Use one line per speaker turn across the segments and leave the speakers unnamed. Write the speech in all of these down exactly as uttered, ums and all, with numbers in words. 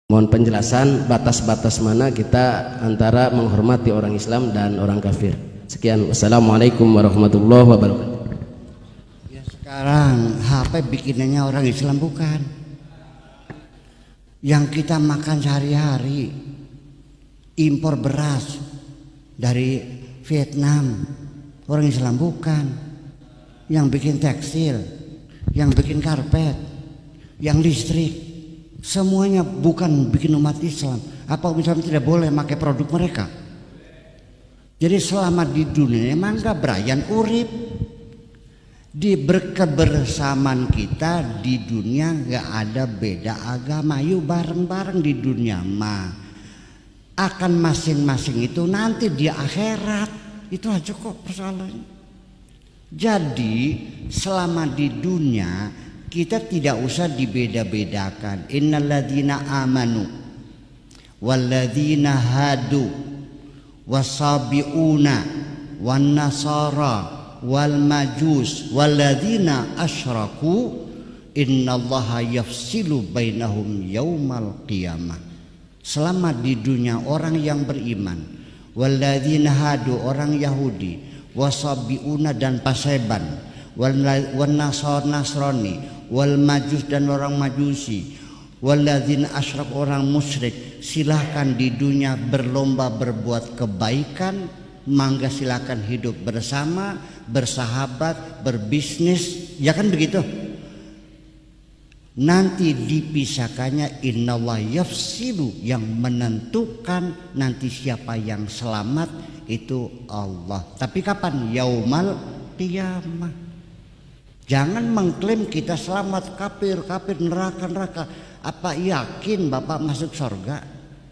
Mohon penjelasan batas-batas mana kita antara menghormati orang Islam dan orang kafir. Sekian, wassalamualaikum warahmatullahi wabarakatuh.
Ya, sekarang H P bikinannya orang Islam bukan. Yang kita makan sehari-hari impor beras dari Vietnam, orang Islam bukan. Yang bikin tekstil, yang bikin karpet, yang listrik, semuanya bukan bikin umat Islam. Apa umat Islam tidak boleh pakai produk mereka? Jadi selama di dunia mangga Brian urip di berkebersamaan kita di dunia, nggak ada beda agama. Yuk bareng-bareng di dunia mah akan masing-masing itu nanti di akhirat. Itu aja kok persoalannya. Jadi selama di dunia kita tidak usah dibeda-bedakan. Innalladzina amanu walladzina hadu wasabiuna wan nasara wal majus walladzina asyraku innallaha yafsilu bainahum yaumal qiyamah. Selama di dunia orang yang beriman, walladzina hadu orang Yahudi, wasabiuna dan paseban, wan nasar nasrani, wal majus dan orang majusi, walladzina asyrak orang musyrik. Silahkan di dunia berlomba berbuat kebaikan, mangga silakan hidup bersama, bersahabat, berbisnis, ya kan begitu. Nanti dipisahkannya innallaha yafsilu, yang menentukan nanti siapa yang selamat itu Allah. Tapi kapan? Yaumal qiyamah. Jangan mengklaim kita selamat, kafir, kafir, neraka, neraka. Apa yakin Bapak masuk surga?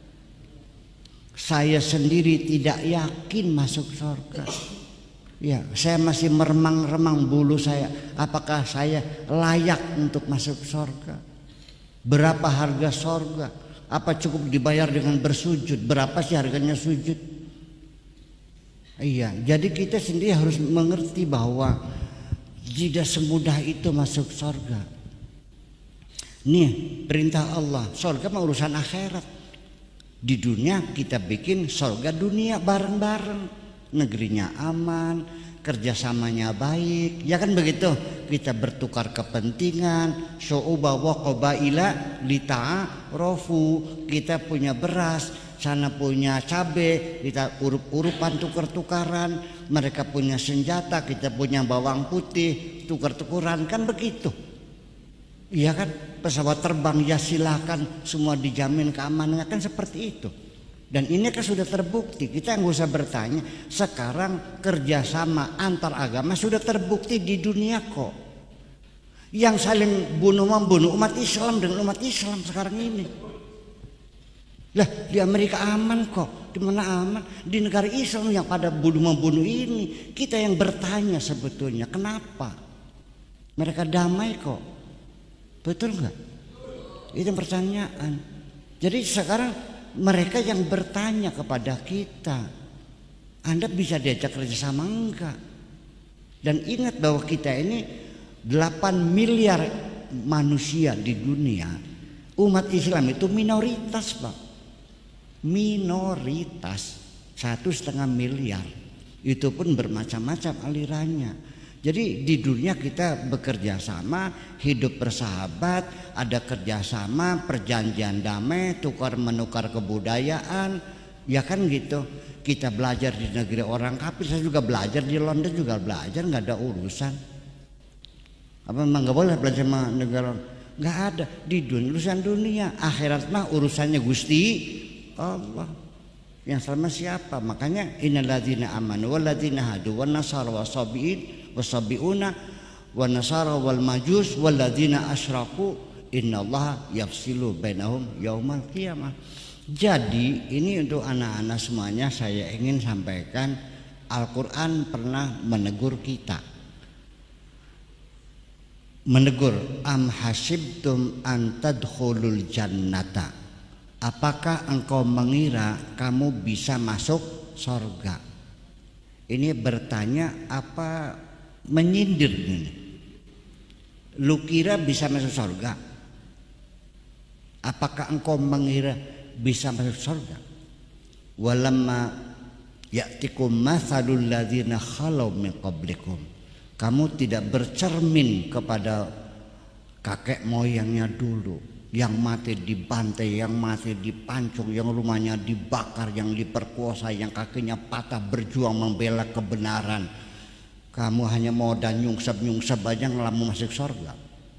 Saya sendiri tidak yakin masuk surga. Ya, saya masih meremang-remang bulu saya. Apakah saya layak untuk masuk surga? Berapa harga surga? Apa cukup dibayar dengan bersujud? Berapa sih harganya sujud? Iya, jadi kita sendiri harus mengerti bahwa tidak semudah itu masuk surga. Nih perintah Allah, surga mah urusan akhirat. Di dunia kita bikin surga dunia bareng-bareng. Negerinya aman, kerjasamanya baik, ya kan begitu. Kita bertukar kepentingan, syu'uba wa qabaila lita'arofu. Kita punya beras, sana punya cabe, kita urup-urupan tukar-tukaran. Mereka punya senjata, kita punya bawang putih, tukar-tukaran, kan begitu. Iya kan, pesawat terbang ya silakan, semua dijamin keamanannya, kan seperti itu. Dan ini kan sudah terbukti, kita nggak usah bertanya. Sekarang kerjasama antar agama sudah terbukti di dunia kok. Yang saling bunuh membunuh umat Islam dengan umat Islam sekarang ini. Lah di Amerika aman kok, di mana aman? Di negara Islam yang pada bunuh membunuh ini, kita yang bertanya sebetulnya kenapa? Mereka damai kok, betul nggak? Itu pertanyaan. Jadi sekarang mereka yang bertanya kepada kita, Anda bisa diajak kerjasama enggak? Dan ingat bahwa kita ini delapan miliar manusia di dunia. Umat Islam itu minoritas Pak, minoritas satu setengah miliar. Itu pun bermacam-macam alirannya. Jadi di dunia kita bekerja sama, hidup bersahabat, ada kerjasama, perjanjian damai, tukar menukar kebudayaan, ya kan gitu. Kita belajar di negeri orang kafir, saya juga belajar di London juga belajar, nggak ada urusan. Apa memang nggak boleh belajar sama negara? Nggak ada. Di dunia urusan dunia, akhirat mah urusannya Gusti Allah. Yang sama siapa? Makanya innalladzina amanu walladzina hadu wan nasara wasabiin wasabiuna wan nasara wal majus walladzina asyraku innallaha yafsilu bainahum yaumal qiyamah. Jadi ini untuk anak-anak semuanya saya ingin sampaikan, Al-Qur'an pernah menegur kita. Menegur, am hasibtum an tadkhulul jannata. Apakah engkau mengira kamu bisa masuk surga? Ini bertanya apa menyindir ini? Lu kira bisa masuk surga? Apakah engkau mengira bisa masuk surga? Walamma ya'tikum mathalul ladzina khalau min qablikum. Kamu tidak bercermin kepada kakek moyangnya dulu, yang mati dibantai, yang mati dipancung, yang rumahnya dibakar, yang diperkosa, yang kakinya patah berjuang membela kebenaran. Kamu hanya mau dan nyungsep-nyungsep aja ngelamu masuk surga.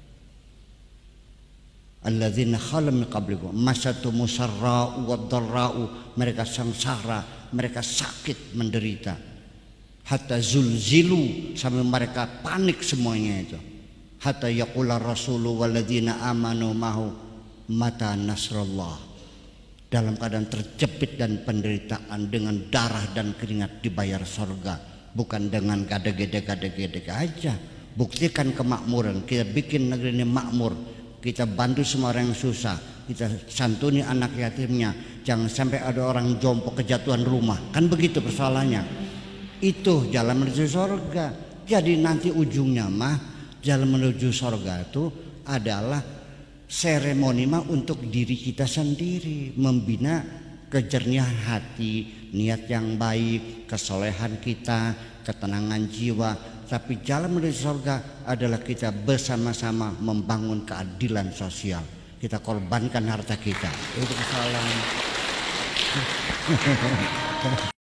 Alladzina khalu min qablikum masatumus sarra'u wad-dharra'u, mereka sengsara, mereka sakit menderita. Hatta zulzilu, sampai mereka panik semuanya itu. Hatta yaqula rasulu walladzina amanu mahu mata nasrullah, dalam keadaan terjepit dan penderitaan, dengan darah dan keringat dibayar surga, bukan dengan gade-gede-gade-gede aja. Buktikan kemakmuran, kita bikin negeri ini makmur, kita bantu semua orang yang susah, kita santuni anak yatimnya, jangan sampai ada orang jompo kejatuhan rumah, kan begitu persoalannya. Itu jalan menuju surga. Jadi nanti ujungnya mah jalan menuju surga itu adalah seremoni mah untuk diri kita sendiri, membina kejernihan hati, niat yang baik, kesolehan kita, ketenangan jiwa. Tapi jalan menuju surga adalah kita bersama-sama membangun keadilan sosial. Kita korbankan harta kita. Itu kesalahan.